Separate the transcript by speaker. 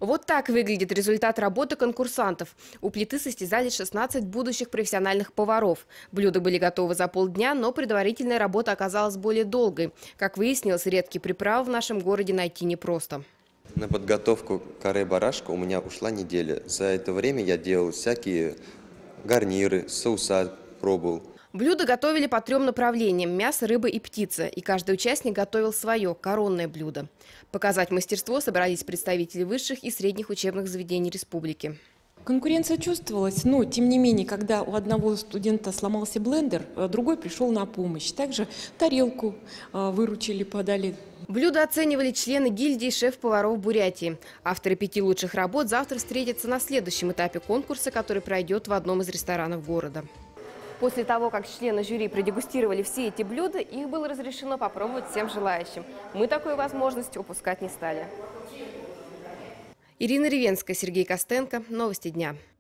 Speaker 1: Вот так выглядит результат работы конкурсантов. У плиты состязались 16 будущих профессиональных поваров. Блюда были готовы за полдня, но предварительная работа оказалась более долгой. Как выяснилось, редкие приправы в нашем городе найти непросто.
Speaker 2: На подготовку каре-барашка у меня ушла неделя. За это время я делал всякие гарниры, соуса пробовал.
Speaker 1: Блюда готовили по 3 направлениям – мясо, рыба и птица. И каждый участник готовил свое коронное блюдо. Показать мастерство собрались представители высших и средних учебных заведений республики.
Speaker 3: Конкуренция чувствовалась, но тем не менее, когда у одного студента сломался блендер, другой пришел на помощь. Также тарелку выручили, подали.
Speaker 1: Блюда оценивали члены гильдии шеф-поваров Бурятии. Авторы 5 лучших работ завтра встретятся на следующем этапе конкурса, который пройдет в одном из ресторанов города. После того, как члены жюри продегустировали все эти блюда, их было разрешено попробовать всем желающим. Мы такую возможность упускать не стали. Ирина Ревенская, Сергей Костенко. Новости дня.